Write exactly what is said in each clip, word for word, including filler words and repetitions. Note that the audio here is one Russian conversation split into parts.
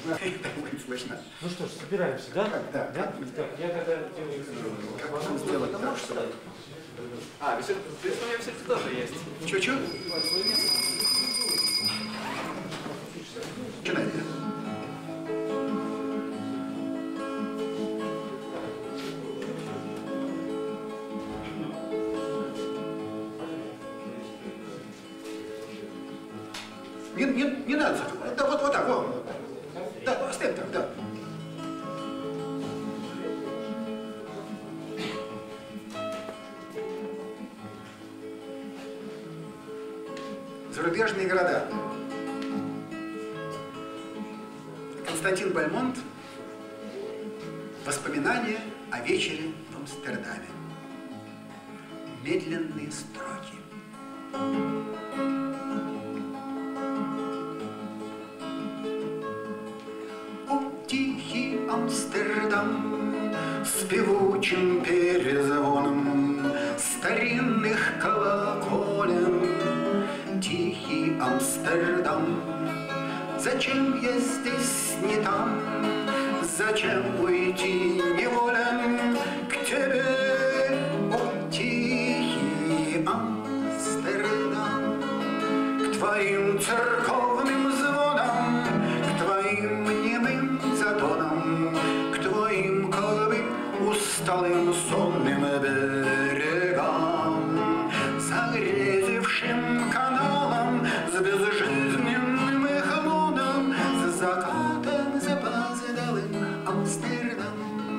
слышно. Это будет слышно. Ну что ж, собираемся, да? Так, да. Да? Так, я тогда делаю... Как можно сделать так, чтобы... А, вы все-таки тоже есть. Чё-чё? Начинайте. Не, не, не надо, да, вот, вот так, вот. Да, оставь так, да. Зарубежные города. Константин Бальмонт. Воспоминания о вечере в Амстердаме. Медленные строки. О, тихий Амстердам с певучим перезвоном старинных колоколен. Тихий Амстердам, зачем я здесь не там? Зачем уйти неволен к тебе, о, тихий Амстердам? К твоим церковным звонам, к твоим немым затонам, к твоим колыбым усталым сонным берегам, загрезившим каналом с безжизненным их луном, с закатом запоздалым Амстердам,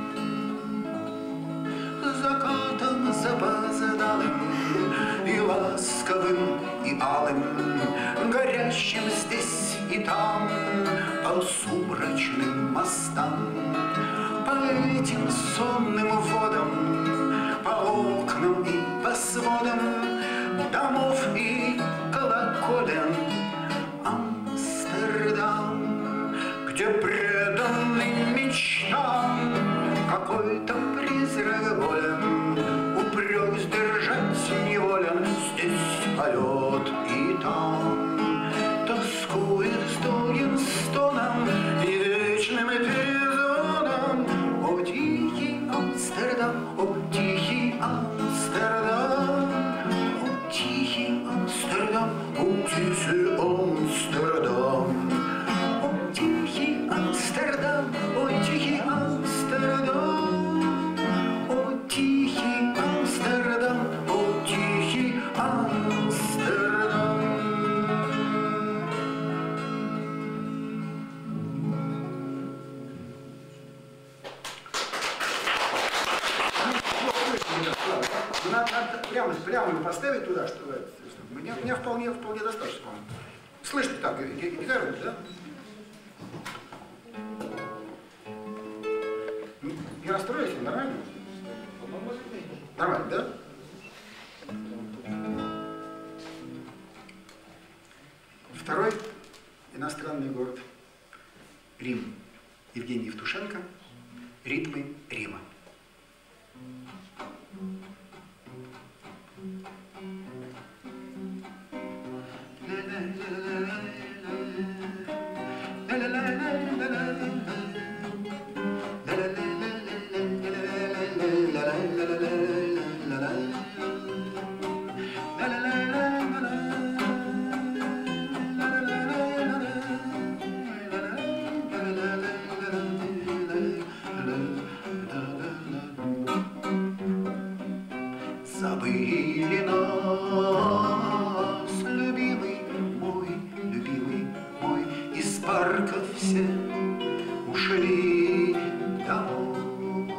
с закатом запоздалым и ласковым и алым, горящим здесь и там по сумрачным мостам, по этим сонным водам, по окнам и по сводам домов и колоколен. Амстердам, где преданный мечтам какой-то призрак волен, упрек сдержать неволен, здесь полет и там тоскует с долгим стоном и вечным перезвоном. О, тихий Амстердам, о, тихий Амстердам, о, тихий Амстердам, о, тихий Амстердам, о, тихий Амстердам, о, тихий Амстердам, о, тихий Амстердам, о, тихий Амстердам. Надо, надо прямо, прямо поставить туда, что это. Меня, меня вполне, вполне достаточно. Слышно так, гитару, да? Не расстроились, нормально? Нормально, да? Второй иностранный город. Рим. Евгений Евтушенко. Ритмы Рима. Забыли нас, любимый мой, любимый мой, из парка все ушли домой.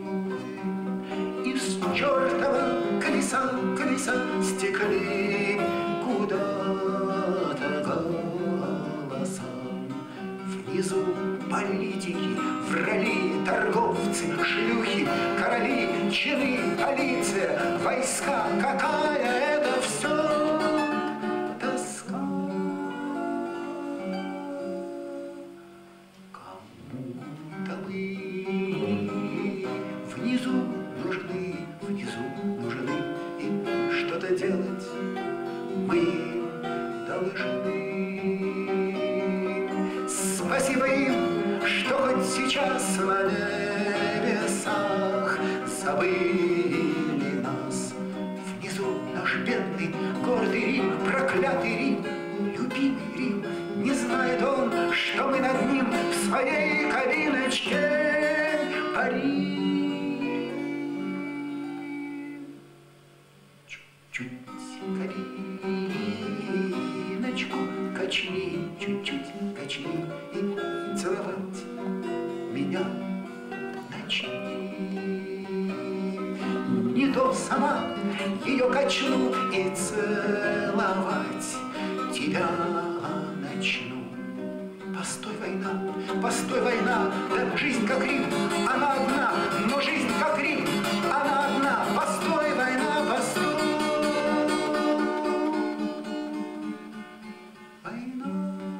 Из чертова колеса, колеса стекли куда-то голоса. Внизу политики, врали, торговцы, шлюхи, короли, чины, полиция, войска. Какая это все тоска. Кому-то мы внизу нужны, внизу нужны, и что-то делать мы должны. Спасибо им что хоть сейчас на небесах забыли нас. Внизу наш бедный, гордый Рим, проклятый Рим, любимый Рим. Не знает он, что мы над ним в своей кабиночке парим. Чуть-чуть кабиночку качни, чуть-чуть качни и целовать меня начни. Не то сама ее качну и целовать тебя начну. Постой, война, постой, война, да жизнь как Рим, она одна, но жизнь как Рим, она одна. Постой, война, постой. Война.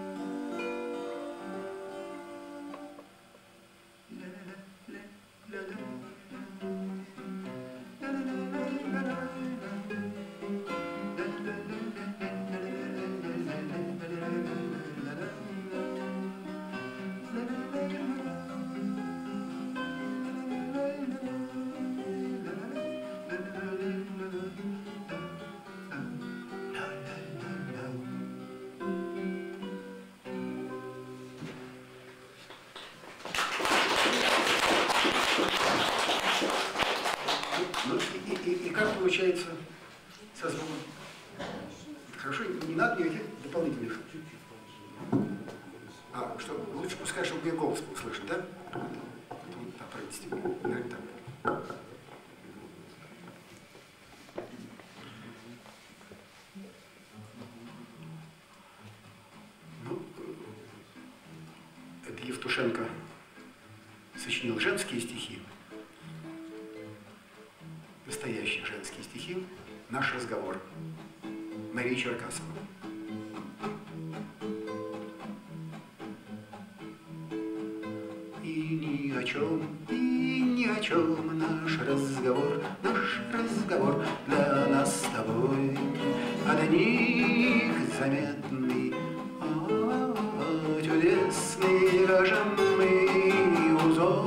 Получается со звуком. Хорошо, не надо никаких дополнительных. А, что, лучше пускай, чтобы мне голос был слышен, да? Потом, да, пройдите. Наверное, так. Ну, это Евтушенко сочинил женские стихи. Настоящие женские стихи. Наш разговор. Мария Черкасова. И ни о чем, и ни о чем наш разговор, наш разговор для нас с тобой одних заметный, чудесный, гожемный узор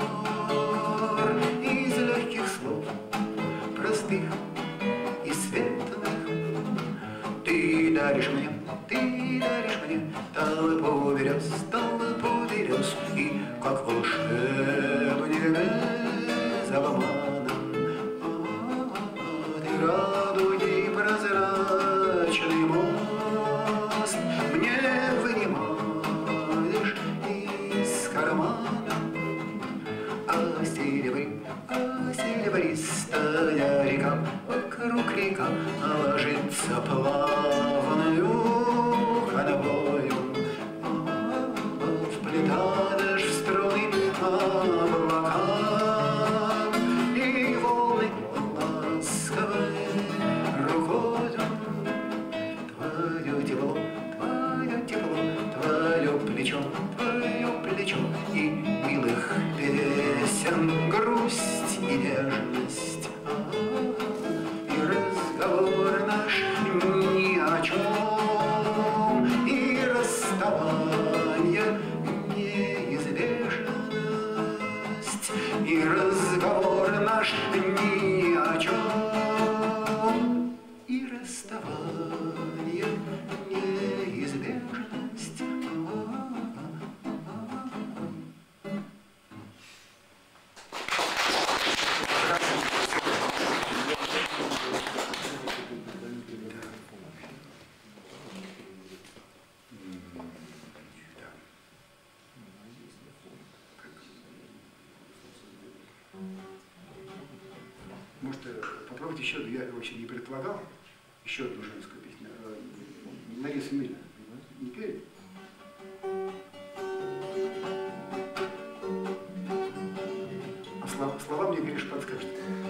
из легких слов, простых и светлых. Ты даришь мне, ты даришь мне толпу берез, толпу берез, и как волшебник без обмана ты радуги прозрачный мост мне вынимаешь из кармана. А серебры, а серебристая река, вокруг река ложится плавною канвою. Вплетаешь в струны облака, и волны ласковой рукою твое тепло, твое тепло, твое плечо, твое плечо, и милых песен грусть и нежность, и разговор наш ни о чем, и расставание неизбежность, и разговор наш ни о чем, и расставание неизбежность. Может, попробовать еще, я вообще не предполагал, еще одну женскую песню. Лариса Миллер. Не пели? А слова, слова мне, Гриш, подскажет.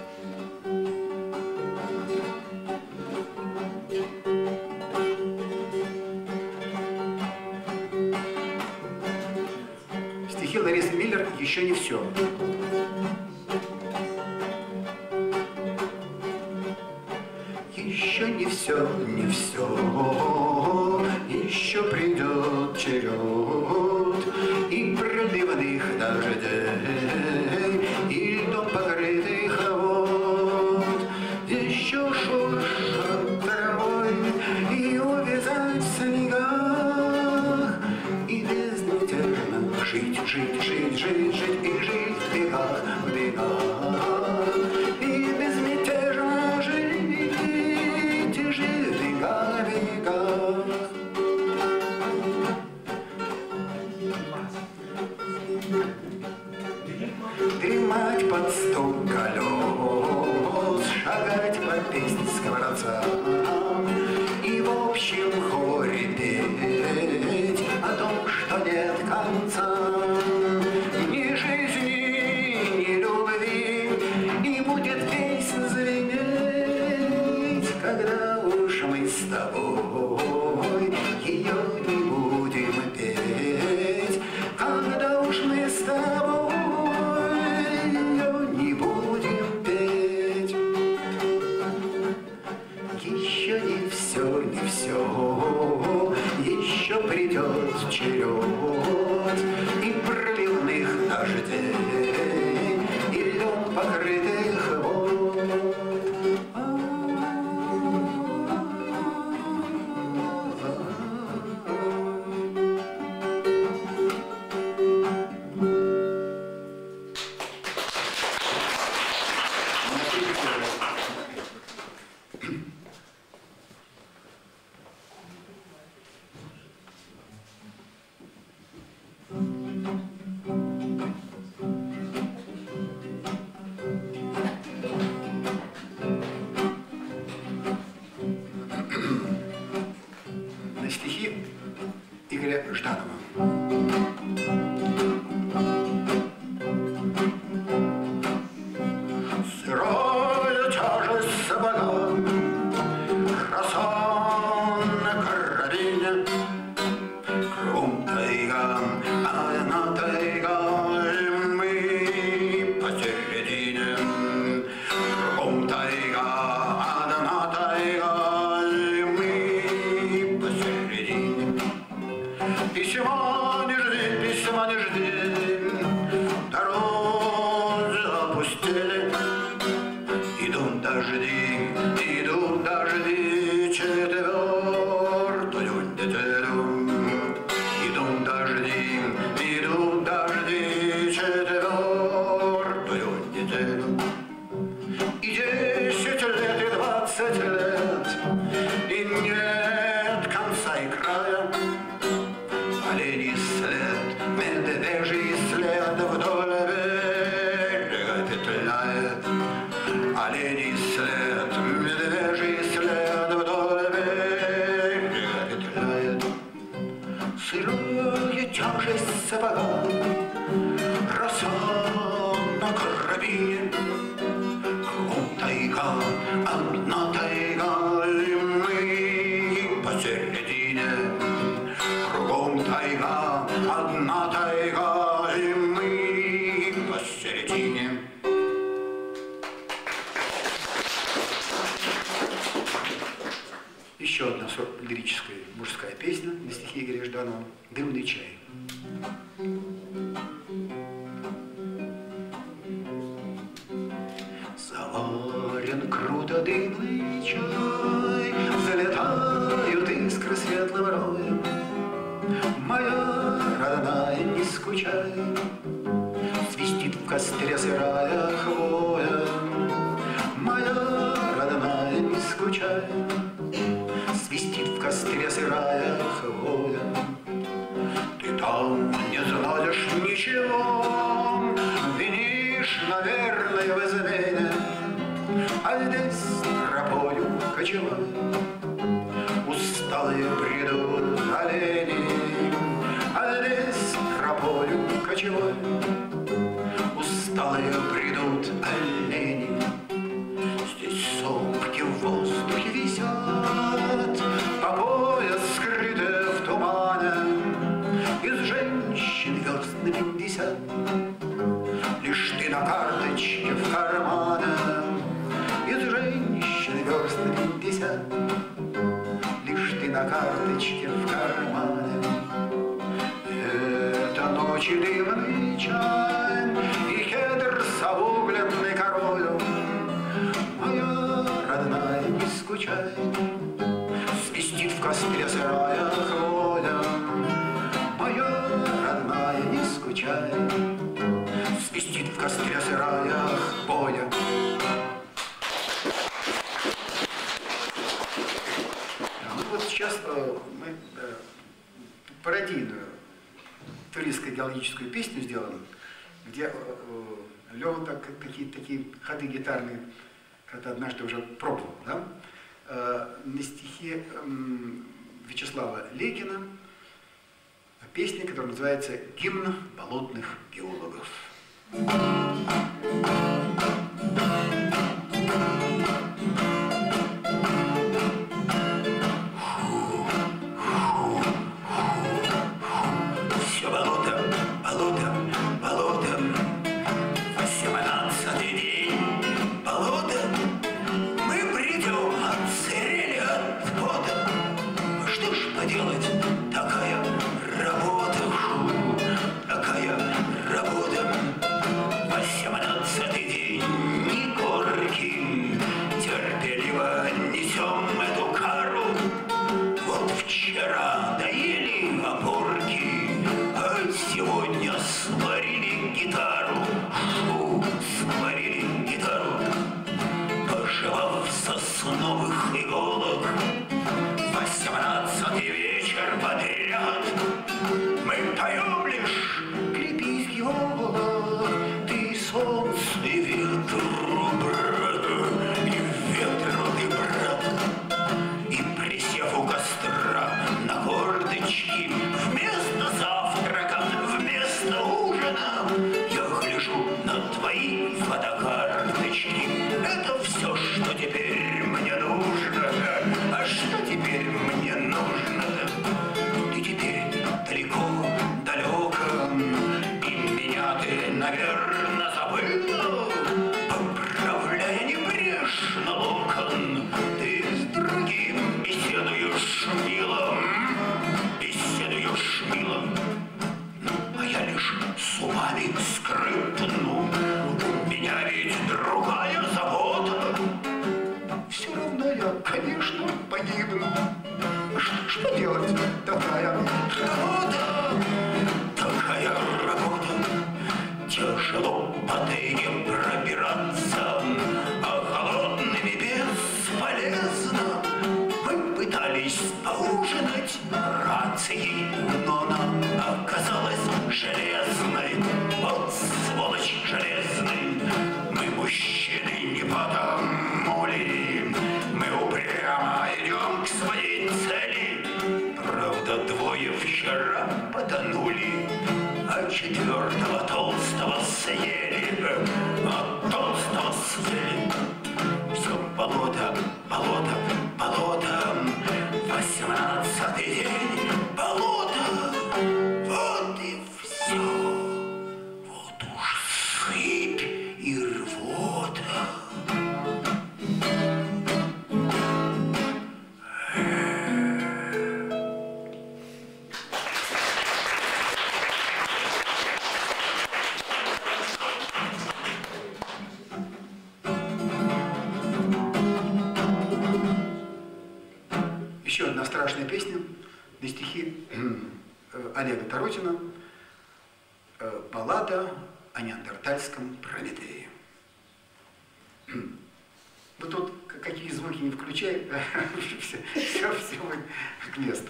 Стихи Ларисы Миллер еще не все. Еще не все, не все, еще придет черед, и проливны покрытых дождей и льдом покрытых вод, еще шуршат травой и увязать в снегах, и безмятежно жить, жить, жить, жить, жить и жить в бегах, в бегах, и безмятежно жить и жить в бегах, в бегах. Дремать под стук колес, шагать под песнь скворцам и в общем хоре петь о том, что нет конца. Ни жизни, ни любви, и будет песня звенеть, когда уж мы с тобой ее не будем петь, когда уж мы с тобой не будем петь. Еще не все, не все, еще придет черед и проливных дождей, и льдом покрытых вод. На стихи Игоря Жданова. Сырая тяжесть сапога, роса на карабине, кругом тайга, одна тайга, и мы посередине. Кругом тайга, одна тайга, и мы посередине. Письма не жди, письма не жди, дороги опустели. Идут дожди, идут дожди, четвертую неделю. Идут дожди, идут дожди, четвертую неделю. И десять лет, и двадцать лет, и нет конца и края. Оленей след, медвежий след вдоль берега петляет. Оленей след, медвежий след вдоль берега петляет. Сырая тяжесть сапога, роса на карабине, кругом тайга, одна тайга, и мы посередине. Кругом тайга, одна тайга, и мы посередине. Еще одна лирическая мужская песня на стихи Игоря Жданова «Дымный чай». Заварен круто дымный чай, залетают искры светлым роем. Моя родная, не скучай, свистит в костре сырая хвоя. Моя родная, не скучай, свистит в костре сырая хвоя. Ты там не знаешь ничего, винишь, наверное, в измене, а здесь тропою кочевой усталые придут олени, а здесь тропою кочевой усталые придут олени. Здесь сопки в воздухе висят, по пояс скрытые в тумане, из женщин верст на пятьдесят. Лишь ты на карточке в кармане, из женщин верст на пятьдесят. Лишь ты на карточке в кармане. Это ночи чаще дымный чай и кедр с обугленной корою. Моя родная, не скучай, свистит в костре сырая хвоя. Моя родная, не скучай, свистит в костре сырая хвоя. Ну вот сейчас мы пародийную туристско-геологическую песню сделаем, где Лёва так, какие-то такие ходы гитарные, когда однажды уже пробовал, да? На стихи Вячеслава Лейкина песня, которая называется «Гимн болотных геологов». Все болото, болото, болото, восемнадцатый день, болото. Мы придем, отсырели от пота. Что ж поделать, такая работа, фу, такая работа. Восемнадцатый день, ни горки, терпеливо несем эту кару. Вот вчера доели опорки, а сегодня сварили гитару. Фу, сварили гитару. Пожевав сосновых иголок, восемнадцатый вечер подряд мы поем лишь «Крепись, геолог, ты солнце и ветру, брат, и ветру ты, брат». И присев у костра на корточки, вместо завтрака, вместо ужина, я гляжу на твои фотокарточки. Это все, что теперь мне нужно. А что теперь мне нужно-то? Ты теперь далеко, далеко, и меня ты, наверное, забыла. Поправляя небрежно локон, ты с другим беседуешь мило, беседуешь мило. Ну, а я лишь с умами скрытну, у меня ведь другая забота. Все равно я, конечно, погибну. Что, что делать? Такая работа, такая работа. Тяжело по тайге пробираться, а холодными бесполезно. Мы пытались поужинать рацией, но она оказалась железной. Вот сволочь железный. Мы мужчины не потому ли, мы упрямо идем к своей цели. Правда, двое вчера потонули, а четвертого толстого съели, а толстого съели. Все болото, болото, болото, восемнадцатый день, болото. Вот и все. Вот уж сыпь и рвота. Еще одна страшная песня на стихи Олега Тарутина, баллада о неандертальском Прометее. Ну тут какие звуки не включай, все, все, все к месту.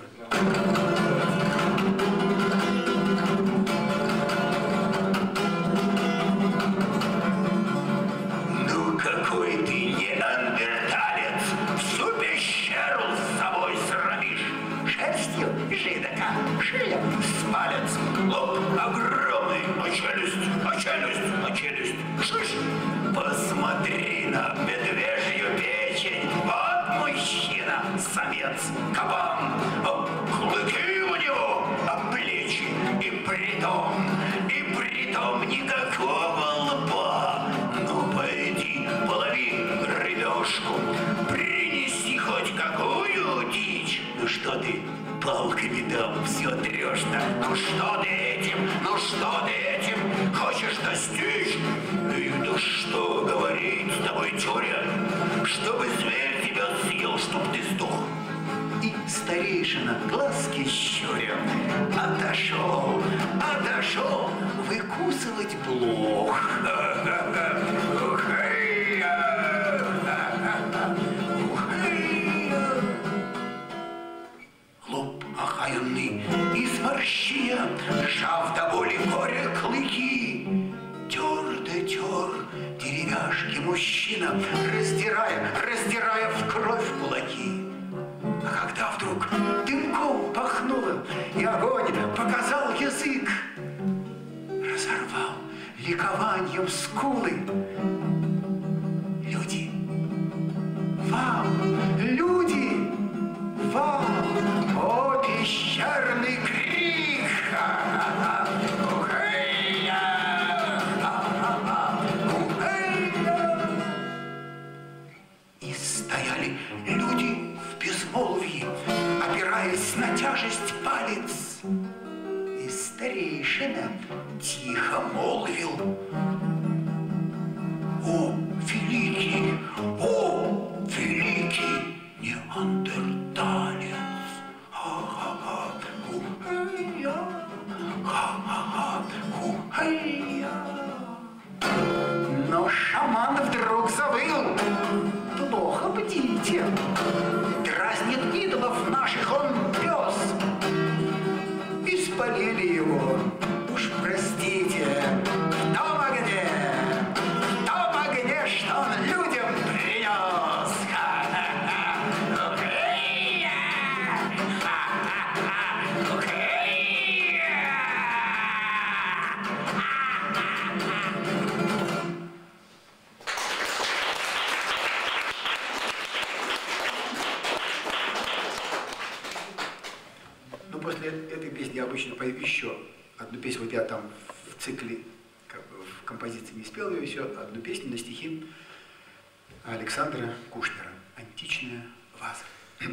Ну какой ты неандерталец, всю пещеру с собой срамишь. Шерстью жидака, шея с палец, лоб огромный, а челюсть, а челюсть, а челюсть. Шиш, посмотри на медвежью печень. Вот мужчина, самец, кабан. А клыки у него, а плечи, и притом, и притом никакого лба. Ну пойди, полови рыбешку, принеси хоть какую дичь. Ну что ты палками там все трешь-то? Ну что ты этим, ну что ты этим хочешь достичь? И да что говорить с тобой, тюря, чтобы зверь тебя съел, чтоб ты сдох. И старейшина глазки щуря отошел, отошел выкусывать блох. Лоб охаянный из морщин, сжав до боли горя клыки, тер да тер деревяшки мужчина, раздирая, раздирая в кровь кулаки. А когда вдруг дымком пахнуло, и огонь показал язык, разорвал ликованием скулы. Люди, вам, люди, вам, о пещерный крик! И стояли люди в безмолвии, опираясь на тяжесть палец. И старейшина тихо молвил: о, великий, о, великий неандерталец! Ха-ха-ха, ху-хай-я, ха-ха-ха, ху-хай-я. Но шаман вдруг завыл: плохо бдите, дразнит идолов наших он пес. И спалили его, уж простите, в том огне, в том огне, что он людям принес. После этой песни я обычно пою еще одну песню. Вот я там в цикле, как бы в композиции не спел ее еще, одну песню на стихи Александра Кушнера «Античная ваза».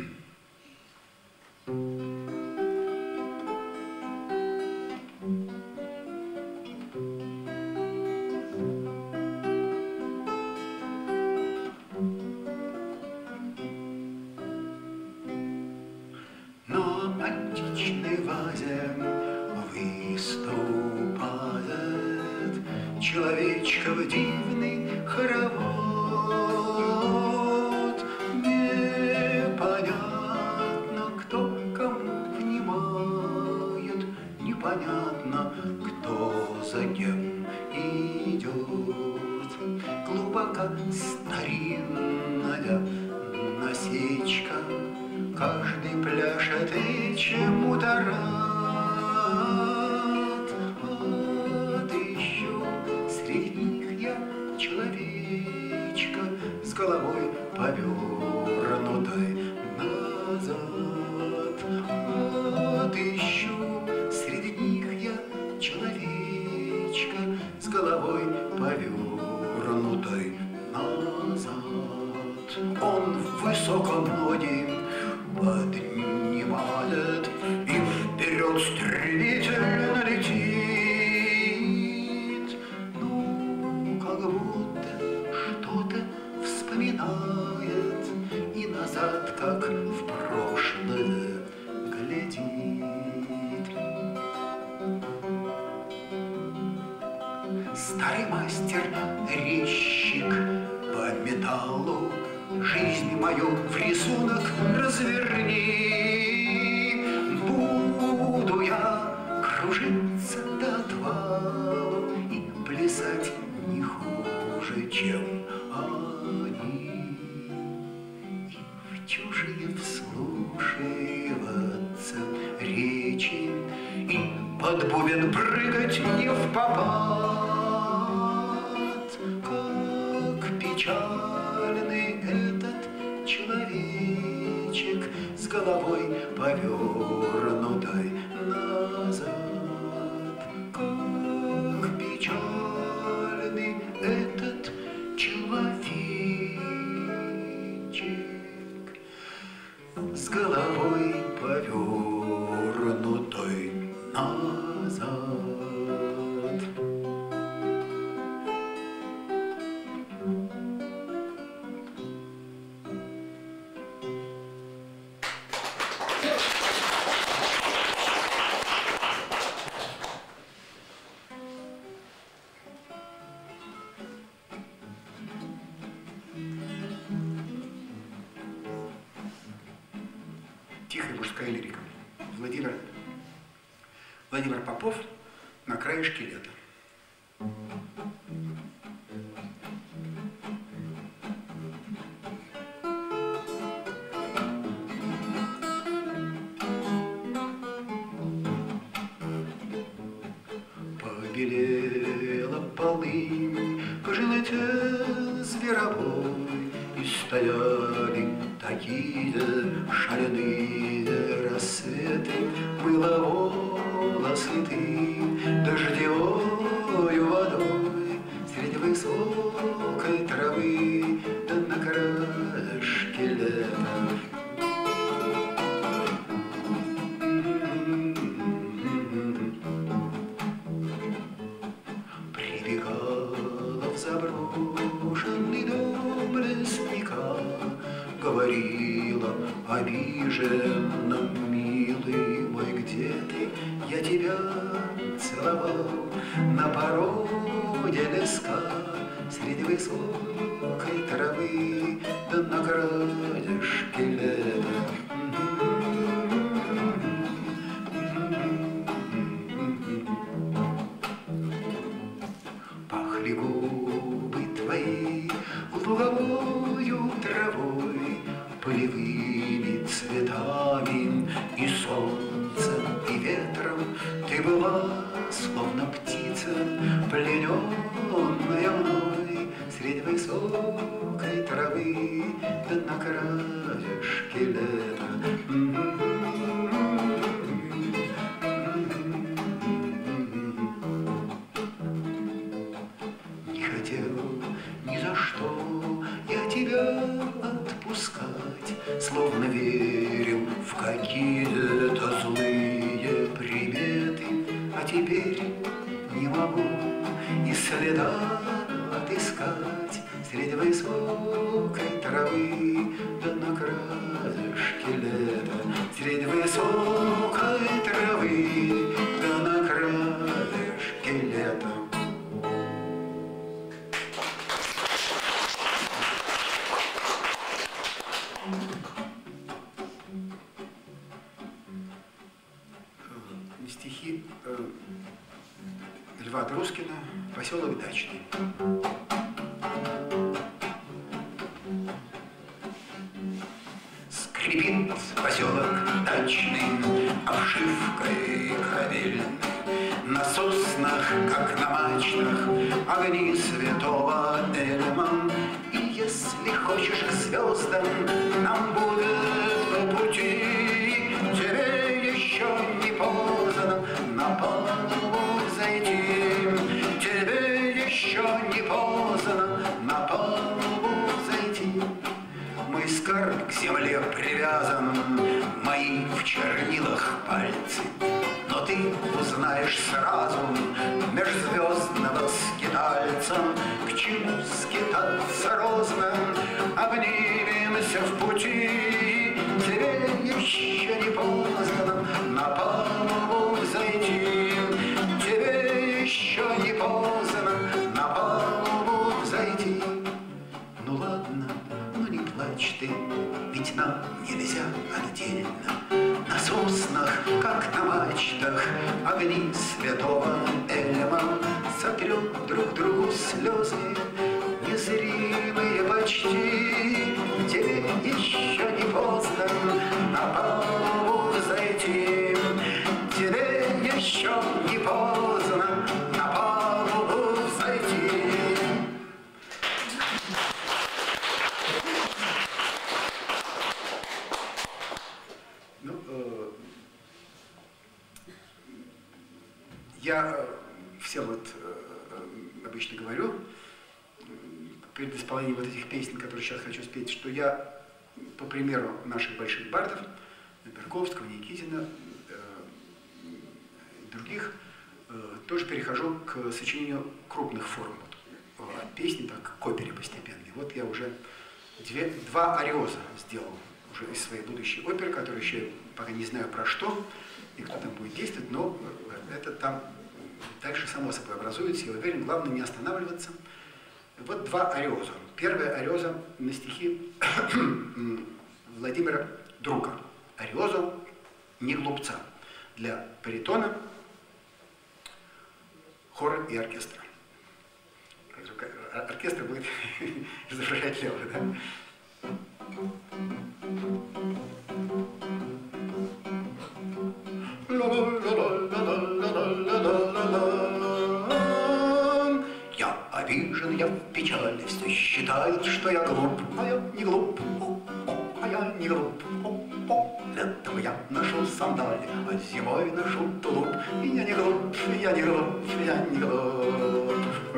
Человечка в дивный хоровод. Непонятно, кто кому внимает, непонятно, кто за кем идет. Глубоко старинная насечка, каждый пляшет и чему-то рад. Человечка с головой повернутой назад. Отыщу среди них я человечка с головой повернутой назад. Он высоко ноги поднимает и вперед стремительно летит. Вспоминает и назад, как в прошлое, глядит. Старый мастер, резчик по металлу, жизнь мою в рисунок разверни. Буду я кружиться до отвала и плясать не хуже, чем они, и в чужие вслушиваться речи, и под бубен прыгать не впопад. Как печальный этот человечек с головой повернутой назад. Как печальный этот человечек с головой повернутой назад. Тихая мужская лирика. Владимир, Владимир Попов «На краешке лета». Побелела полынь, пожелтел зверобой, и стояли такие шаленые рассветы. Мыло волосы ты дождевою водой среди высокой травы, да на краешке лета. Заброшенный дом лесника, говорила обиженным: милый мой, где ты? Я тебя целовал на пороге леска, среди высокой травы, да на краешке лета. Пахли губы твои луговою травой, полевыми цветами и солнцем, и ветром. Ты была словно птица, плененная мной, среди высокой травы, да на краешке лета. Ни за что я тебя отпускать, словно верил в какие-то злые приметы, а теперь не могу и следа отыскать среди высокой травы, да на краешке лета, среди высокой травы, да на краешке лета. Стихи э, Льва Друскина, поселок Дачный. Скрипит поселок Дачный обшивкой корабельной, на соснах, как на мачтах, огни святого Эльма. И если хочешь к звездам, нам будет по пути, тебе еще не поздно на палубу зайти. Тебе еще не поздно на палубу зайти. Мой скарб к земле привязан, мои в чернилах пальцы, но ты узнаешь сразу межзвездного скитальца. К чему скитаться розно, обнимемся в пути. Тебе еще не поздно на палубу зайти. Тебе еще не поздно на палубу зайти. Ну ладно, ну не плачь ты, ведь нам нельзя отдельно. На соснах, как на мачтах, огни святого Эльма. Сотрем друг другу слезы, незримые почти. Тебе еще не поздно на палубу зайти. Тебе еще не поздно на палубу зайти. Ну, э, я э, всем вот э, обычно говорю перед исполнением вот этих песен, которые сейчас хочу спеть, что я, по примеру наших больших бардов, Берковского, Никитина, э, других, э, тоже перехожу к сочинению крупных форм. Вот, от песни так, к опере постепенной. Вот я уже две, два ариоза сделал уже из своей будущей оперы, которую еще пока не знаю про что и кто там будет действовать, но это там дальше само собой образуется, я уверен, главное не останавливаться. Вот два ариоза. Первая ариоза на стихи Владимира Друка, ариозу «Не глупца» для баритона, хора и оркестра. Оркестр будет изображать Лева, да? Я обижен, я в печали, все считают, что я глуп, а я не глуп, а я не глуп. Летом я ношу сандали, а зимой ношу тулуп. Я не глуп, я не глуп, я не глуп.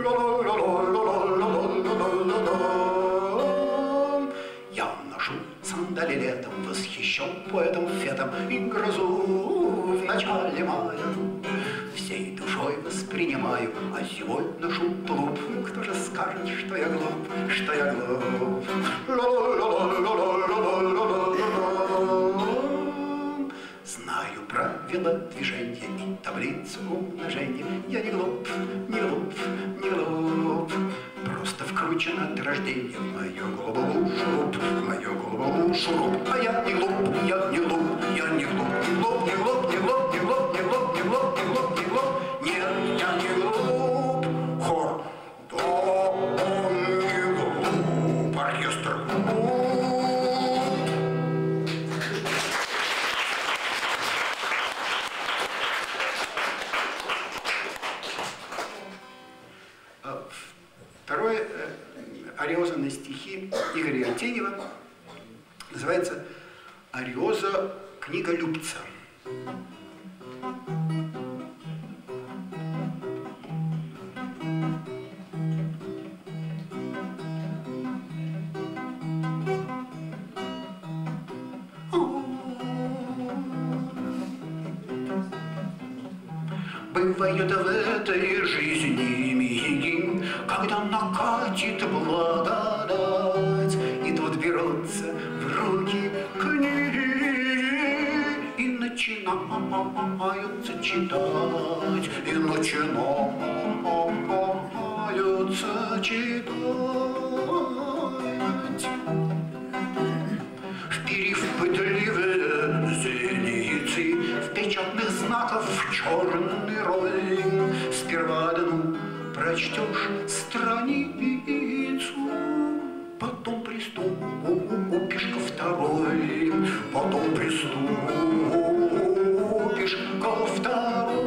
Я ношу сандали летом, восхищен поэтом фетом и грозу в начале мая. Всей душой воспринимаю, а зимой ношу тулуп. Кто же скажет, что я глуп, что я глуп? Знаю правила движения и таблицу умножения. Я не глуп, не глуп, не глуп. Просто вкручен от рождения в мою голову шуруп, в мою голову шуруп. А я не глуп, я не глуп, я не глуп, не глуп, не глуп, не глуп, не глуп, не глуп, не глуп, не глуп, не глуп. Нет, я не глуп. Хор. Да, он не глуп. Оркестр. Второе, ариоза на стихи Игоря Артеньева, называется «Ариоза книголюбца». Бывает в этой жизни миги, когда накатит благодать, и тут берутся в руки книги и начинаются читать, и начинаются читать. Вперив пытливые зеницы в печатных знаков черный рой, сперва одну прочтешь страницу, потом приступишь ко второй, потом приступишь ко второй,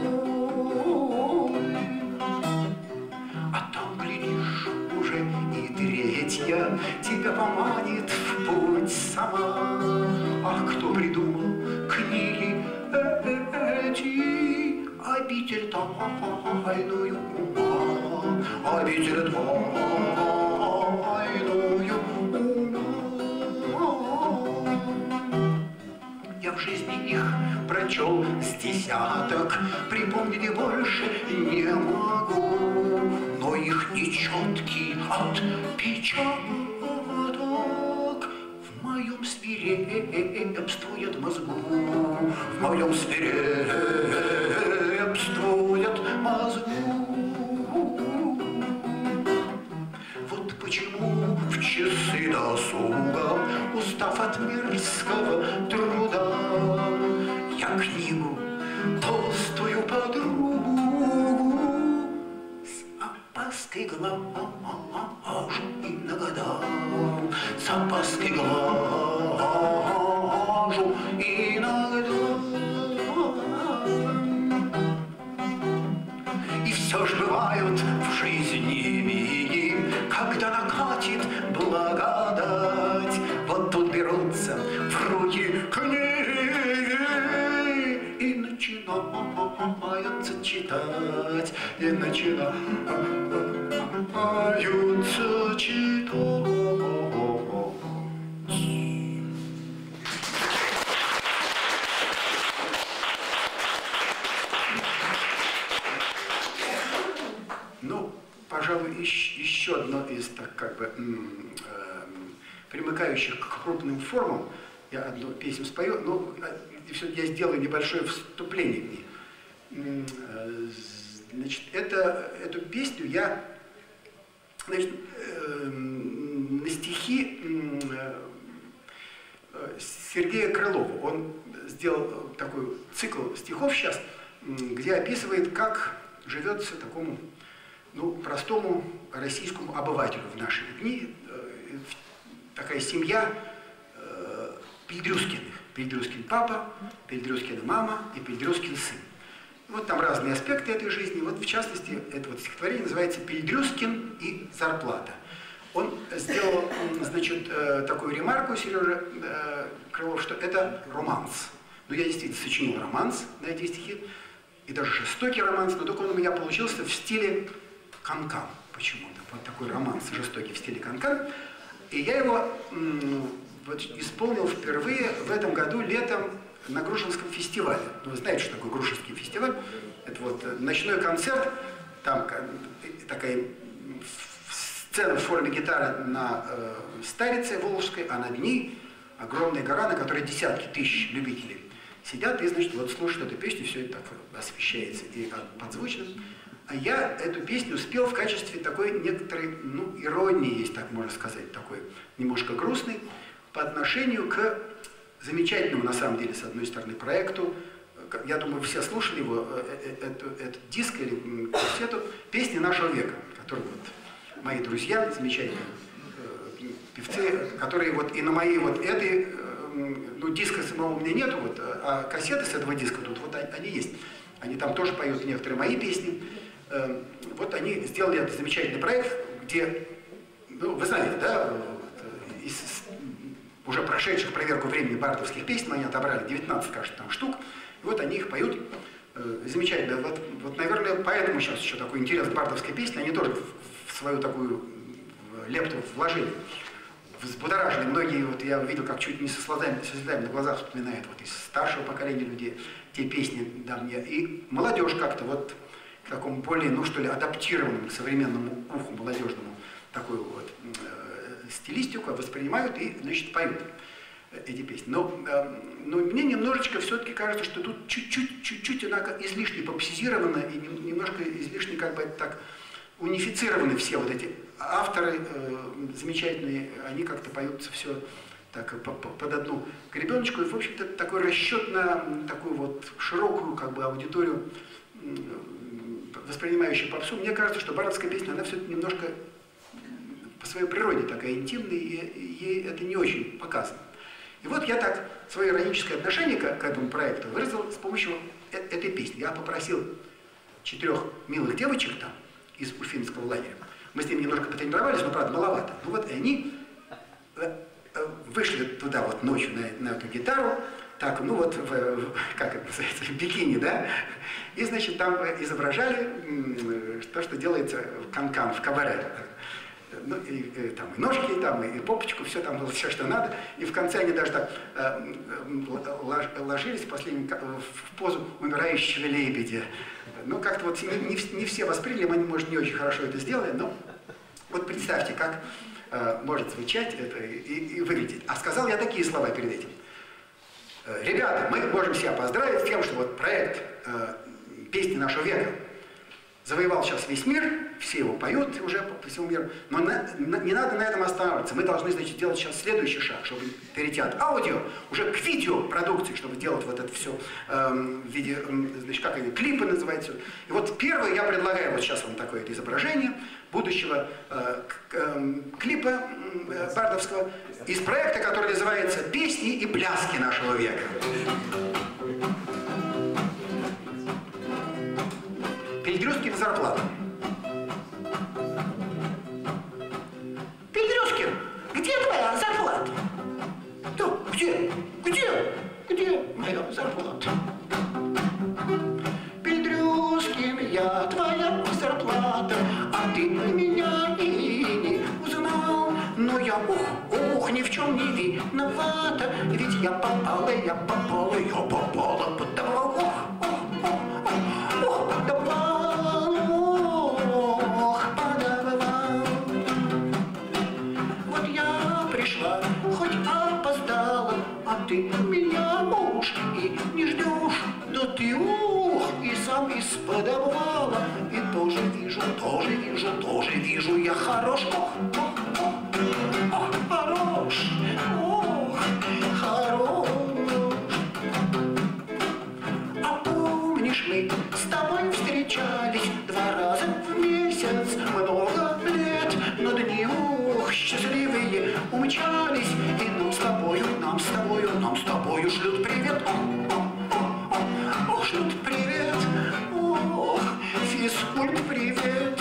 а там, глядишь, уже и третья тебя поманит в путь сама. Ах, кто придумал книги эти, обитель тайную ума, обитель тайную ума. Я в жизни их прочел с десяток, припомнить больше не могу, но их нечеткий отпечаток в моем свирепствует мозгу, в моем свирепствует мозгу. Вот почему в часы досуга, устав от мирского труда, я книгу толстую подругу с опаской глажу иногда, с опаской глажу иногда. И все ж бывают в жизни миги, когда накатит благодать, вот тут берутся в руки книги и начинаются читать, и начинаются читать. Ну, пожалуй, еще одно из, так как бы, примыкающих к крупным формам, я одну песню спою, но все я сделаю небольшое вступление к ней. Значит, это, эту песню я, значит, на стихи Сергея Крылова. Он сделал такой цикл стихов сейчас, где описывает, как живется такому, ну, простому российскому обывателю в наши дни. Такая семья э, Пельдрюскиных. Пельдрюскин папа, Пельдрюскина мама и Пельдрюскин сын. Вот там разные аспекты этой жизни. Вот в частности, это вот стихотворение называется «Пельдрюскин и зарплата». Он сделал, значит, такую ремарку, Сережа Крылов, что это романс. Ну, я действительно сочинил романс на эти стихи, и даже жестокий романс, но только он у меня получился в стиле канкан почему-то. Вот такой романс жестокий в стиле канкан. И я его вот, исполнил впервые в этом году летом на Грушинском фестивале. Ну, вы знаете, что такое Грушинский фестиваль? Это вот ночной концерт, там такая сцена в форме гитары на э, Старице Волжской, а над ней огромная гора, на которой десятки тысяч любителей сидят и, значит, вот слушают эту песню, все это так освещается и подзвучно. А я эту песню успел в качестве такой некоторой, ну, иронии, есть так можно сказать, такой немножко грустной, по отношению к замечательному, на самом деле, с одной стороны, проекту. Я думаю, все слушали его, этот, этот диск или кассету «Песни нашего века», который вот мои друзья, замечательные певцы, которые вот и на моей вот этой, ну, диска самого у меня нету, вот, а кассеты с этого диска тут вот они есть. Они там тоже поют некоторые мои песни. Вот они сделали этот замечательный проект, где, ну, вы знаете, да, из уже прошедших проверку времени бардовских песен они отобрали девятнадцать, кажется, там штук, и вот они их поют замечательно. Вот, вот, наверное, поэтому сейчас еще такой интерес к бардовской песне, они тоже в свою такую лепту вложили. Взбудоражили многие, вот я видел, как чуть не со слезами, со слезами на глазах вспоминает вот из старшего поколения людей те песни давние. И молодежь как-то вот к такому более, ну что ли, адаптированному к современному уху молодежному такую вот э, стилистику воспринимают и, значит, поют эти песни. Но, э, но мне немножечко все-таки кажется, что тут чуть-чуть, чуть-чуть она излишне попсизирована и немножко излишне как бы так унифицированы все вот эти авторы э, замечательные, они как-то поются все так под одну гребеночку. И, в общем-то, такой расчет на такую вот широкую как бы аудиторию, воспринимающую попсу. Мне кажется, что бардовская песня, она все-таки немножко по своей природе такая интимная, и ей это не очень показано. И вот я так свое ироническое отношение к, к этому проекту выразил с помощью э этой песни. Я попросил четырех милых девочек там из уфимского лагеря. Мы с ними немножко потренировались, но, правда, маловато. Ну вот, и они вышли туда вот ночью на, на эту гитару, так, ну вот, в, в, как это называется, в бикини, да, и, значит, там изображали то, что делается в канкан, в кабаре. Ну, и, и, там, и ножки, и, там, и попочку, все там было, все, что надо. И в конце они даже так э, ложились в, последний, в позу умирающего лебедя. Ну, как-то вот не, не, не все восприняли, они, может, не очень хорошо это сделали, но вот представьте, как э, может звучать это и, и выглядеть. А сказал я такие слова перед этим. Ребята, мы можем себя поздравить с тем, что вот проект э, «Песни нашего века» завоевал сейчас весь мир, все его поют уже по всему миру, но на, на, не надо на этом останавливаться. Мы должны, значит, делать сейчас следующий шаг, чтобы перейти от аудио уже к видеопродукции, чтобы делать вот это все э, в виде, э, значит, как они, клипы называются. И вот первое я предлагаю, вот сейчас вам такое это изображение будущего э, э, клипа э, бардовского из проекта, который называется «Песни и пляски нашего века». Пельдрюскин зарплата. Пельдрюскин, где твоя зарплата? Да, где? Где? Где моя зарплата? Пельдрюскин, я твоя зарплата, а ты меня и не узнал. Но я, ух, ух, ни в чем не виновата, ведь я попала, я попала, я попала, подавал, ух, ух, ух, ух, подавал. Хоть опоздала, а ты меня, муж, и не ждешь. Да ты, ух, и сам из-под обвала. И тоже вижу, тоже вижу, тоже вижу, я хорош. Ох, ох, ох, ох, хорош, ох, хорош. умчались, и нам с тобою, нам с тобою, нам с тобою шлют привет. О, о, о, о, шлют привет. Ох, физкульт, привет.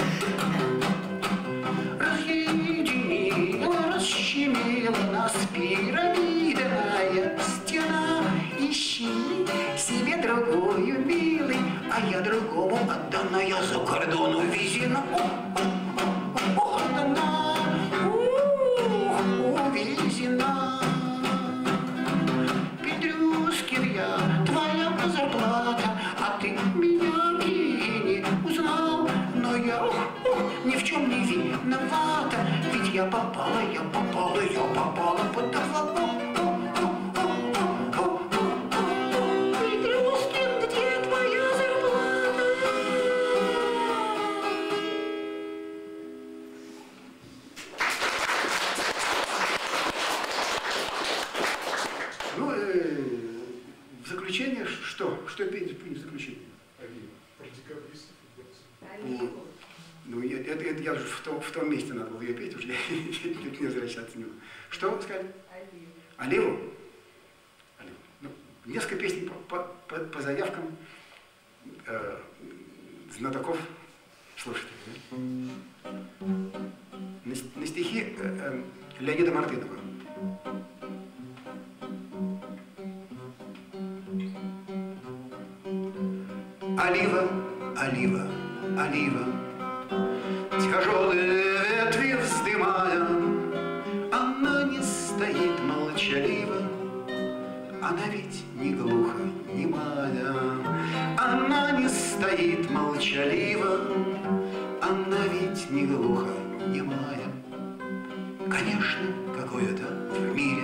Разъединила, расщемила нас пирамидная стена. Ищи себе другую, милый, а я другому отдана, я за кордон увезена. Ох, отдана, увезена. Петрюскин я, твоя зарплата, а ты меня и не узнал. Но я ох, ох, ни в чем не виновата, ведь я попала, я попала, я попала под завод. Что? Что петь в заключение? Алива. Про декабристов. Ну, ну это, это я же в том, в том месте надо было ее петь, уже не возвращаться не буду. Что сказали? Аливу. Аливу? Аливу. Ну, несколько песен по, по, по заявкам э, знатоков слушателей. На, на стихи э, э, Леонида Мартынова. Олива, олива, олива, тяжелые ветви вздымая, она не стоит молчаливо, она ведь не глухонемая. Она не стоит молчаливо, она ведь не глухонемая. Конечно, какое-то в мире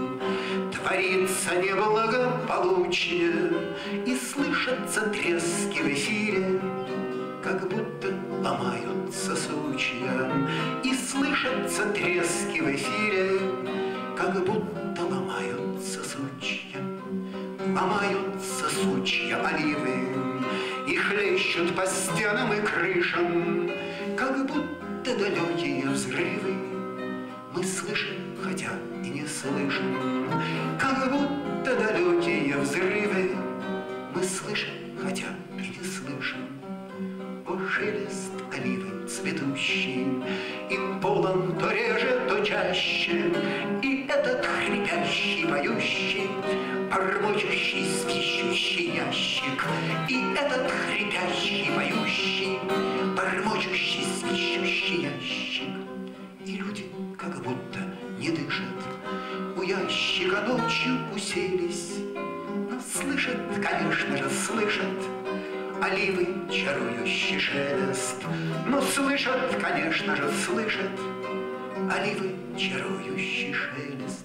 творится неблагополучие, и слышатся трески в эфире, как будто ломаются сучья. И слышатся трески в эфире, как будто ломаются сучья. Ломаются сучья оливы и хлещут по стенам и крышам, как будто далекие взрывы мы слышим, хотя и не слышим, как будто далекие взрывы мы слышим, хотя и не слышим. О, шелест оливы цветущий, им полон то реже, то чаще, и этот хрипящий, поющий, бормочущий, свищущий ящик, и этот хрипящий, поющий, бормочущий, свищущий ящик. И люди как будто не дышат, у ящика ночью уселись, но слышат, конечно же, слышат оливы чарующий шелест. Но слышат, конечно же, слышат оливы чарующий шелест.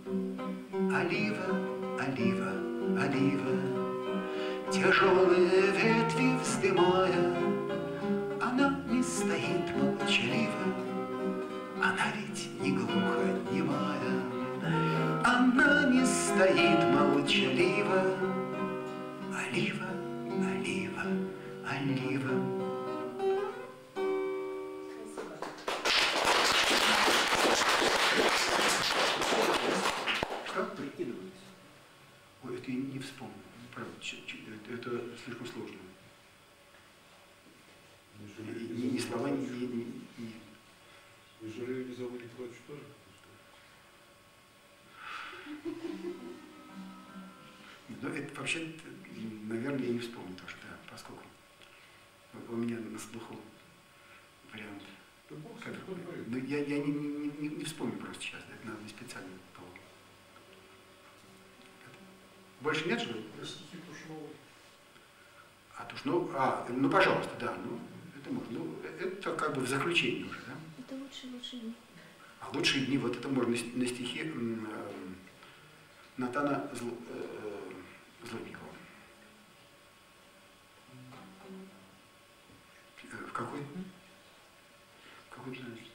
Олива, олива, олива, тяжелые ветви вздымая, она не стоит молчаливо, она ведь не глухонемая. Она не стоит молчаливо. Олива, олива, олива. Что? Прикидывались. Ой, это я не вспомнил. Правда, это слишком сложно. Ни, ни слова, ни... ни, ни... Вы жалею, не зовут Николаевич тоже? Ну, это вообще, наверное, я не вспомню тоже, да, поскольку у меня на слуху вариант. Который, ну, я, я не, не, не, не вспомню просто сейчас, это надо специально. Больше нет, что ли? А, Тушнова, а, ну, пожалуйста, да, ну, это можно. Ну, это как бы в заключении уже, да? Это лучшие, лучшие дни. А лучшие дни, вот это можно на стихи э, Натана Зл, э, Злотникова. В какой? В какой, значит?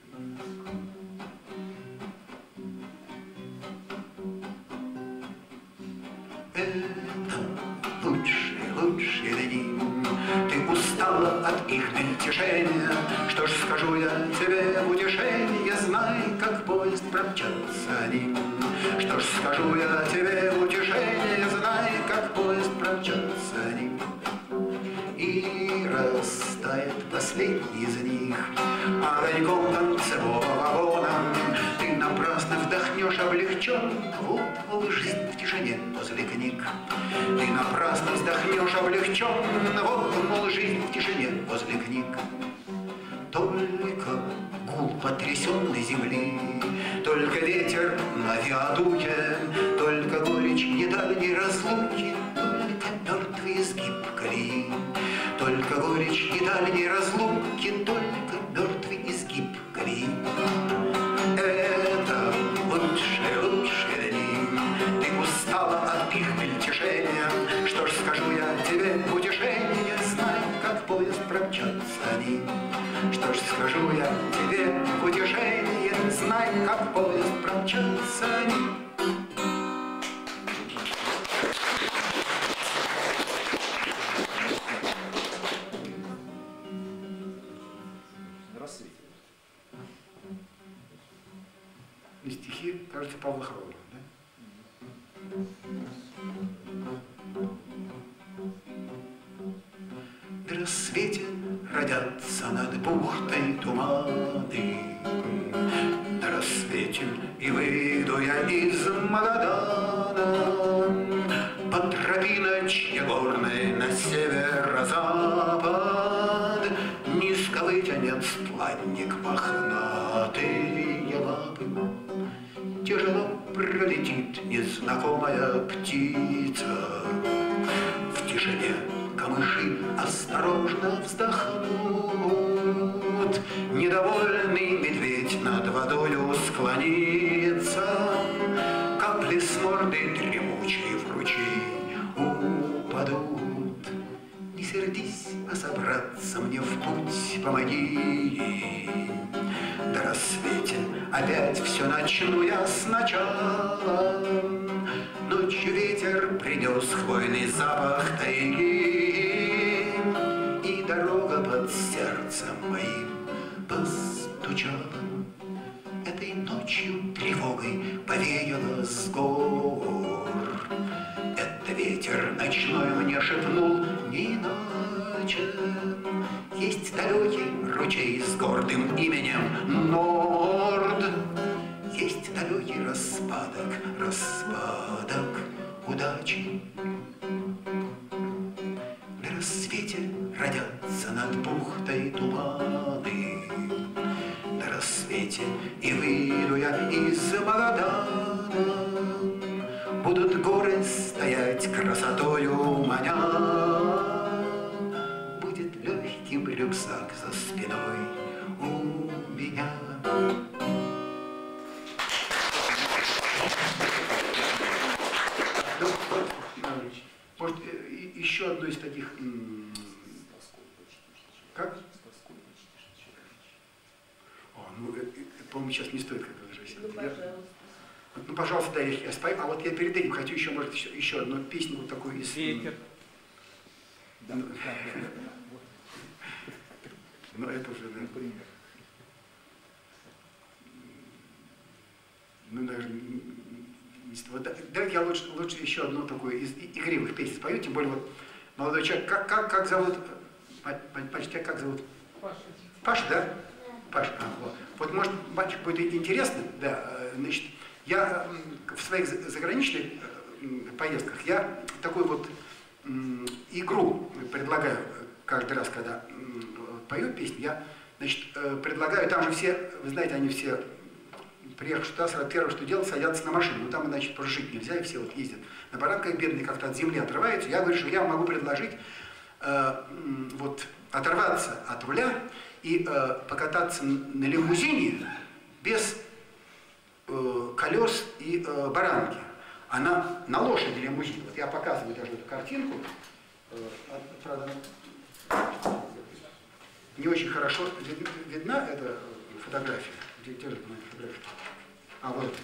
Это лучшие, лучшие дни. Ты устала от их мельтешения, что Что ж скажу я тебе в утешение, знай, как поезд промчатся они. Что ж скажу я тебе в утешение, знай, как поезд промчатся они. И растает последний из них огоньком концевого вагона. Ты напрасно вдохнешь облегченно, вот, мол, жизнь в тишине возле книг. Ты напрасно вздохнешь облегченно, вот, мол, жизнь в тишине возле книг. Только гул потрясенной земли, только ветер на виадуке, только горечь недавней разлуки, только мертвый изгиб колеи. Только горечь недавней разлуки, только мертвый изгиб колеи. Это лучшие, лучшие дни. Ты устала от их мельтешения. Что ж скажу я тебе в утешение, знай, как поезд промчатся они. Что ж скажу я тебе в утешение, знай, как поезд промчатся они. И стихи, кажется, Павла Хрова, да? На рассвете родятся над бухтой туманы. На рассвете и выйду я из Магадана по тропиночке горной на северо-запад. Низко вытянет стланник мохнатые лапы. Тяжело пролетит незнакомая птица. В тишине камыши осторожно вздохнут. Недовольный медведь над водою склонится. Капли с морды дремучей в ручей упадут. Не сердись, а собраться мне в путь помоги. До рассвете опять все начну я сначала. Ночью ветер принес хвойный запах тайги, и дорога под сердцем моим постучала. Этой ночью тревогой повеяло с гор. Это ветер ночной мне шепнул не иначе. Есть далекий ручей с гордым именем Норд. Есть далекий распадок, распадок удачи. На рассвете родятся над бухтой туманы. На рассвете и выйду я из Магадана. Будут горы стоять красотою маня. Будет легким рюкзак за спиной у меня. Может, еще одно из таких... Как? О, ну, по-моему, сейчас не стоит как разрешить. Ну, пожалуйста. Ну, пожалуйста, да, я спою. А вот я перед этим хочу еще, может, еще, еще одну песню вот такую из... Ветер. Ну, ну, это уже, да. Ну, даже... Вот, давайте я лучше, лучше еще одну такую из игривых песен спою, тем более вот молодой человек, как, как, как зовут, почти как зовут? Паша. Паша, да? Паша, а, вот. Вот может мальчик будет интересно, да, значит, я в своих заграничных поездках, я такую вот игру предлагаю каждый раз, когда пою песню, я, значит, предлагаю, там же все, вы знаете, они все... Приехав сюда, сразу первое, что делать, садятся на машину. Ну, там, значит, прожить нельзя, и все вот ездят на баранках, бедные как-то от земли отрываются. Я говорю, что я могу предложить э, вот, оторваться от руля и э, покататься на лимузине без э, колес и э, баранки. А на, на лошади лимузин. Вот я показываю даже эту картинку. Э, правда, не очень хорошо видна, видна эта фотография. Где, где же моя фотография? А, вот.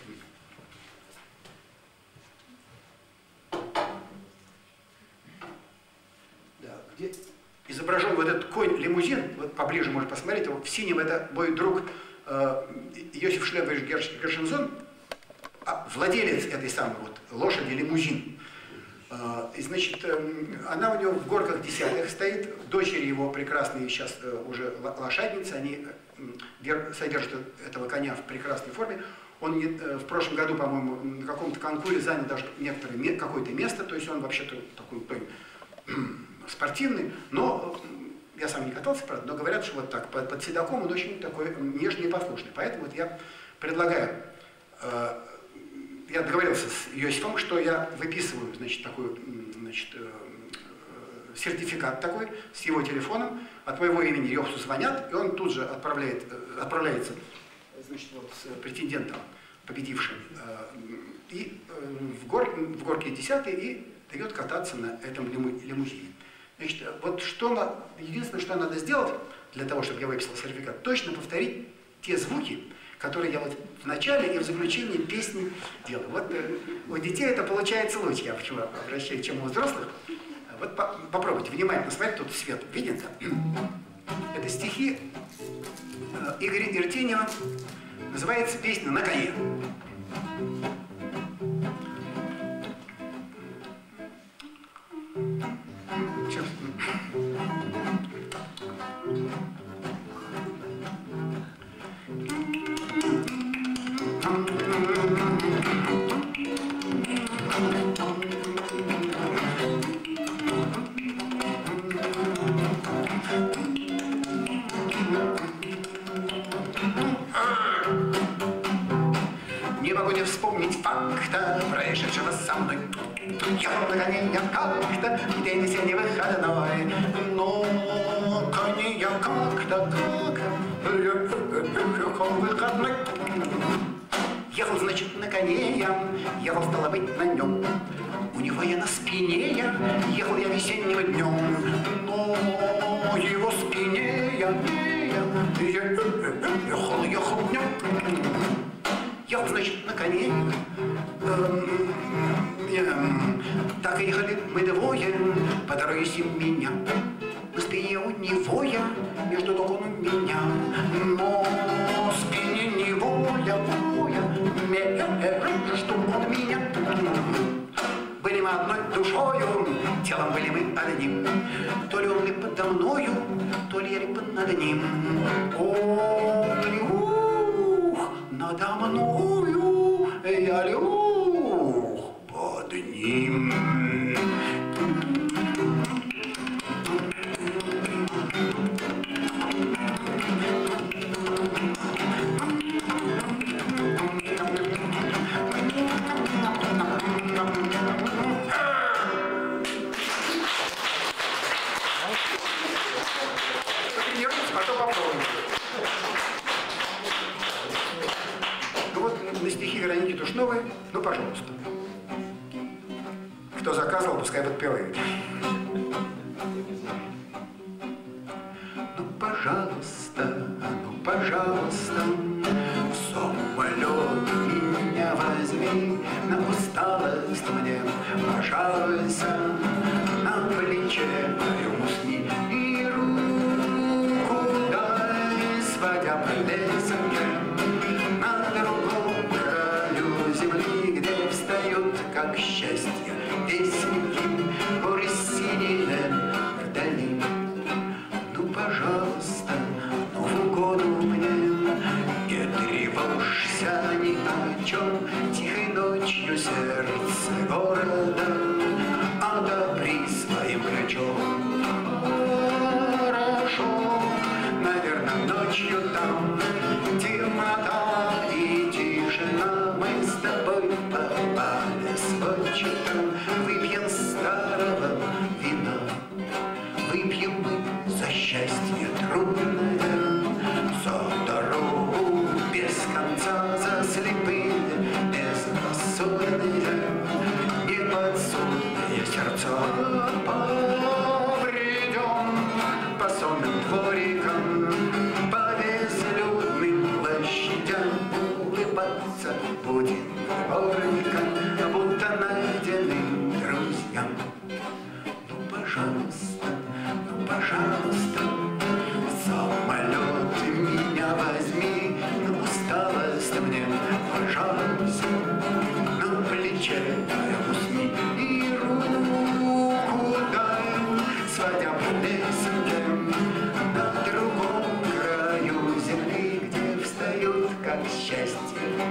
Да, где изображен вот этот конь-лимузин, вот поближе можно посмотреть, его в синем это мой друг э, Иосиф Шлебович Гершензон, владелец этой самой вот лошади-лимузин. Э, и, значит, э, она у него в горках десятых стоит, дочери его прекрасные сейчас э, уже лошадницы, они э, содержат этого коня в прекрасной форме. Он не, э, в прошлом году, по-моему, на каком-то конкурсе занял даже некоторое какое-то место, то есть он вообще-то такой, такой спортивный, но я сам не катался, правда, но говорят, что вот так, под, под седаком он очень такой нежный и послушный. Поэтому вот я предлагаю, э, я договорился с Иосифом, что я выписываю, значит, такой, значит, э, сертификат такой с его телефоном, от моего имени Йохсу звонят, и он тут же отправляет, э, отправляется, значит, вот, с претендентом, победившим, э, и э, в, гор, в горке десятый и дает кататься на этом лиму, лимузине. Значит, вот что на, единственное, что надо сделать для того, чтобы я выписал сертификат, точно повторить те звуки, которые я вот в начале и в заключении песни делаю. Вот э, у детей это получается лучше, я почему обращаюсь, чем у взрослых. Вот по, попробуйте внимательно смотреть, тут свет видится. Это стихи э, Игоря Иртенева, называется песня «На коне». Сейчас. Не могу не вспомнить факта, происшедшего со мной. Ехал на коне я как-то, в день весенний выходной. Но коне я как-то, как ехал выходной. Ехал, значит, на коне я, ехал, стало быть, на нем. У него я на спине я, ехал я весенним днем. Но его спине я, я ехал, ехал днем. Ехал, значит, на коне. Эм, эм, так и ехали мы двое по дороге сим меня. На спине у него я, между ног он у меня. Но спине него я, я, что он меня. Были мы одной душою, телом были мы одним. То ли он ли подо мною, то ли я ли над ним. Он ли ух, надо мною, я ли ух, под ним. Ну, пожалуйста. Кто заказывал, пускай подпевает. Ну, пожалуйста, ну, пожалуйста, в самолет меня возьми, на усталость мне пожалуйся, на плече мою усни и руку дай, сводя по лесенке на другом краю земли, где встают, как счастье, песенки, горы синие вдали. Ну, пожалуйста, Новому году мне не тревожься ни о чем, тихой ночью сердце города одобри своим ключом. Хорошо, наверное, ночью там темнота и тишина, мы с тобой попали сводчатым, выпьем старого вина. Выпьем мы за счастье трудное, за дорогу без конца, за слепые, безрассудные, неподсудные сердца. Побредем по сонным дворикам, по безлюдным площадям, улыбаться будем дворникам, будто найденным друзьям. Ну, пожалуйста, ну, пожалуйста,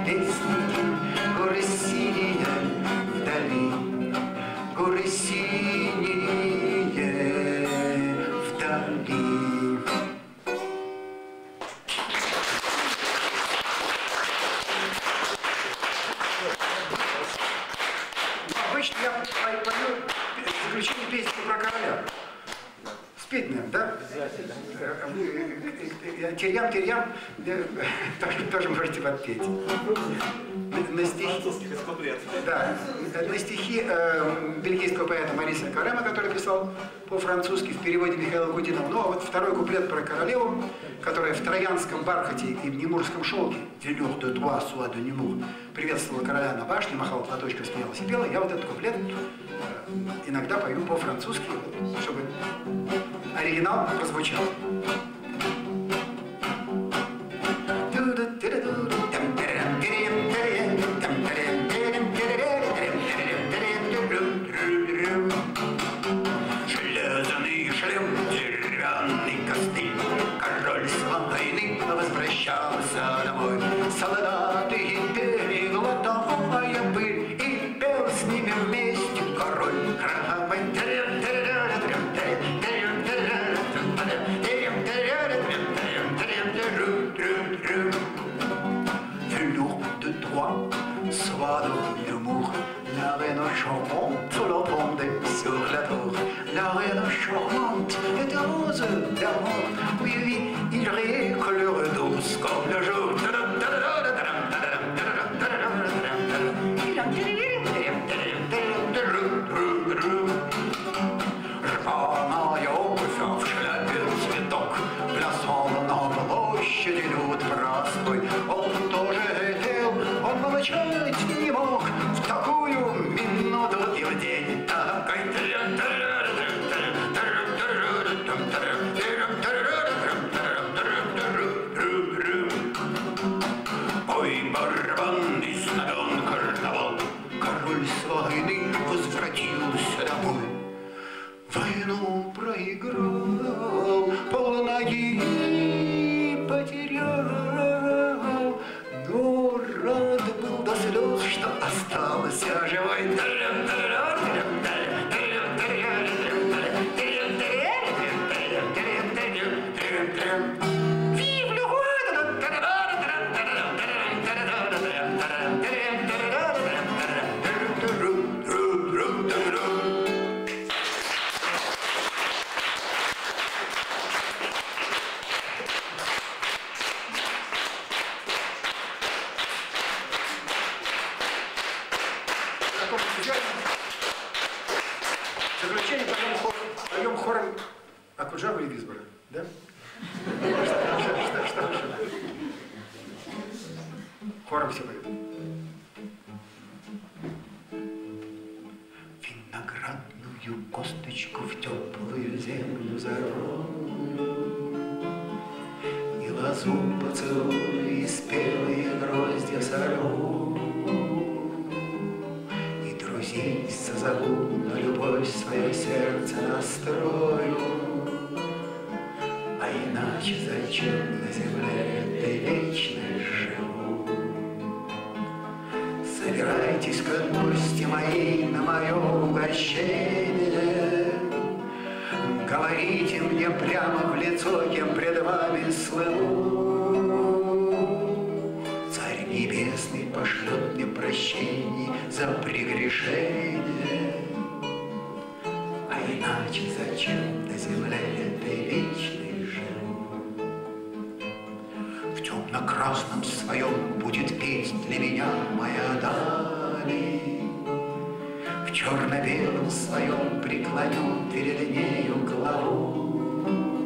песни, горы синие вдали, горы синие вдали. Обычно я пою заключение песни про короля. Спеть нам, да? Терьям-терьям тоже, тоже можете подпеть. На стихи, да, на стихи э, бельгийского поэта Мариса Карема, который писал по-французски в переводе Михаила Гудинова. Ну а вот второй куплет про королеву, которая в троянском бархате и в немурском шелке «Велюр де toi, soit de Немур» приветствовала короля на башне, махала платочком, смеялась и пела. Я вот этот куплет э, иногда пою по-французски, чтобы оригинал прозвучал. Железный шлем, деревянный костыль, король с войны возвращался домой. Солдаты пели глотая пыль и пел с ними вместе король кровавый. Soit de l'amour, la reine charmante l'entendait sur la tour. La reine charmante était rose d'amour, oui, oui, il riait couleur douce comme le jour. Рваная обувь, а в шляпе цветок, плясал на площади люд простой. Он тоже пел, он молчать не мог в такую минуту и в день такой. Ой, барабанный знамен карнавал, король с войны возвратился домой. Войну проиграл, полноги потерял, но рад был до слез, что остался живой. Заключение поем, хор, поем хором Акуджаву и Висбора, да? Что, что, что, что? Хором все поют. Виноградную косточку в теплую землю зарою, и лозу поцелую, и спелые гроздья солю. Друзей созову, на любовь свое сердце настрою. А иначе зачем на земле этой вечной живу? Собирайтесь, как гости мои, на мое угощение. Говорите мне прямо в лицо, кем пред вами слыву. Царь небесный пошлет мне прощение за прегрешение. А иначе зачем на земле этой вечной живу? В темно-красном своем будет петь для меня моя дали. В черно-белом своем преклоню перед нею главу.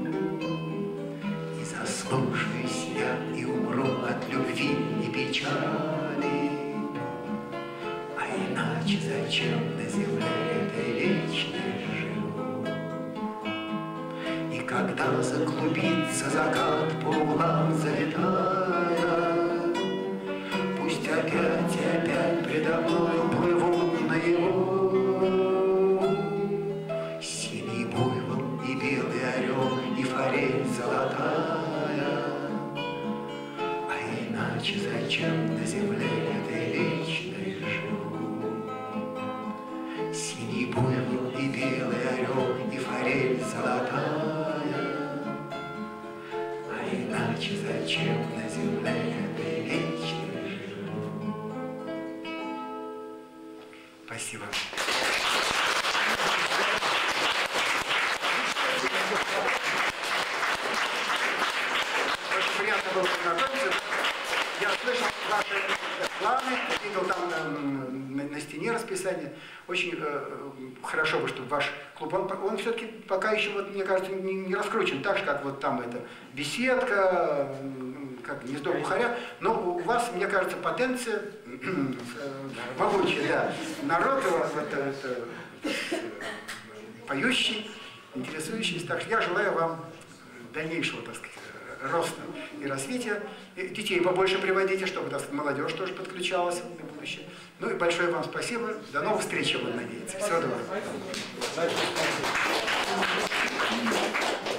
И заслушаюсь я и умру от любви и печали. А иначе зачем на земле этой вечной живу? И когда заклубится закат по углам залетая, пусть опять и опять предо мною плывут наяву синий буйвол и белый орел и форель золотая. А иначе иначе зачем на земле этой вечной живу? Синий буйвол и белый орел, и форель золотая. А иначе зачем на земле этой вечной живу? Спасибо. Очень приятно было познакомиться. Я слышал ваши планы, видел там на, на стене расписание. Очень э, хорошо бы, чтобы ваш клуб, он, он все-таки пока еще, вот, мне кажется, не, не раскручен так же, как вот там это беседка, как гнездо бухаря. Но у вас, мне кажется, потенция могучая, да. Народ вот, вот, это, поющий, интересующийся. Так что я желаю вам дальнейшего, так сказать, роста и развития. И детей побольше приводите, чтобы, так сказать, молодежь тоже подключалась на будущее. Ну и большое вам спасибо. До новых встреч, я буду надеяться. Всего доброго.